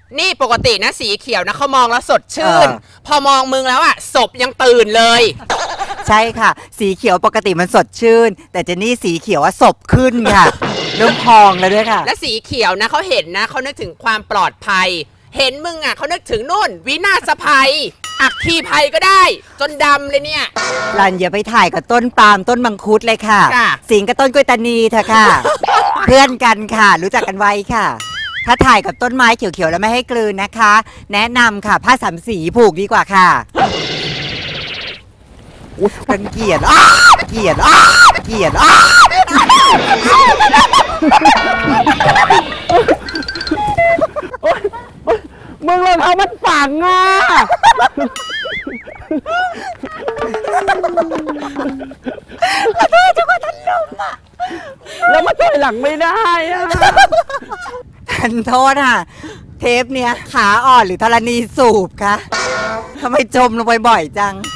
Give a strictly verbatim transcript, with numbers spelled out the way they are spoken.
นี่ปกตินะสีเขียวนะเขามองแล้วสดชื่นพอมองมึงแล้วอ่ะศพยังตื่นเลยใช่ค่ะสีเขียวปกติมันสดชื่นแต่เจนนี่สีเขียวว่าศพขึ้นค่ะเริ่มพองแล้วด้วยค่ะและสีเขียวนะเขาเห็นนะเขานึกถึงความปลอดภัยเห็นมึงอ่ะเขานึกถึงนู่นวินาศภัยอัคคีภัยก็ได้จนดำเลยเนี่ยรันอย่าไปถ่ายกับต้นปาล์มต้นมังคุดเลยค่ะสิงกับต้นกล้วยตานีเถอะค่ะ เพื่อนกันค่ะรู้จักกันไว้ค่ะถ้าถ่ายกับต้นไม้เขียวๆแล้วไม่ให้กลืนนะคะแนะนำค่ะผ้าสามสีผูกดีกว่าค่ะกันเกียดเกียดเกียดมึงเลยเอามันฝังอ่ะแล้วเธอจะมาทันลมอ่ะแล้วมาต่อยหลังไม่ได้อ่ะทันโทษค่ะเทปเนี้ยขาอ่อนหรือธรณีสูบคะทำไมจมลงไปบ่อยจัง